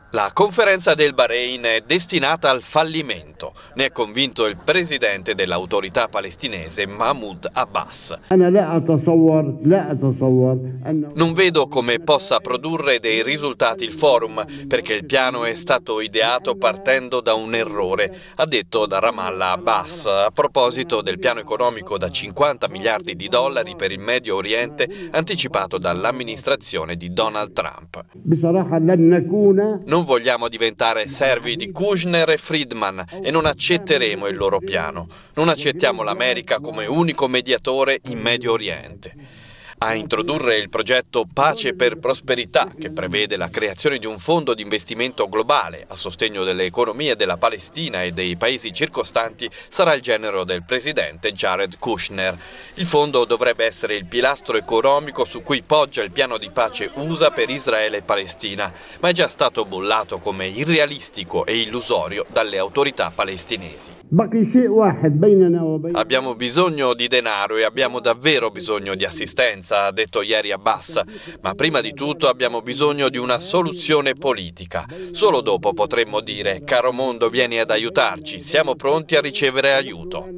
La conferenza del Bahrein è destinata al fallimento, ne è convinto il presidente dell'autorità palestinese Mahmoud Abbas. Non vedo come possa produrre dei risultati il forum, perché il piano è stato ideato partendo da un errore, ha detto da Ramallah Abbas a proposito del piano economico da 50 miliardi di dollari per il Medio Oriente anticipato dall'amministrazione di Donald Trump. Non vogliamo diventare servi di Kushner e Friedman e non accetteremo il loro piano. Non accettiamo l'America come unico mediatore in Medio Oriente. A introdurre il progetto Pace per Prosperità, che prevede la creazione di un fondo di investimento globale a sostegno delle economie della Palestina e dei paesi circostanti, sarà il genero del presidente Jared Kushner. Il fondo dovrebbe essere il pilastro economico su cui poggia il piano di pace USA per Israele e Palestina, ma è già stato bollato come irrealistico e illusorio dalle autorità palestinesi. Abbiamo bisogno di denaro e abbiamo davvero bisogno di assistenza, ha detto ieri Abbas, ma prima di tutto abbiamo bisogno di una soluzione politica. Solo dopo potremmo dire: caro mondo, vieni ad aiutarci, siamo pronti a ricevere aiuto.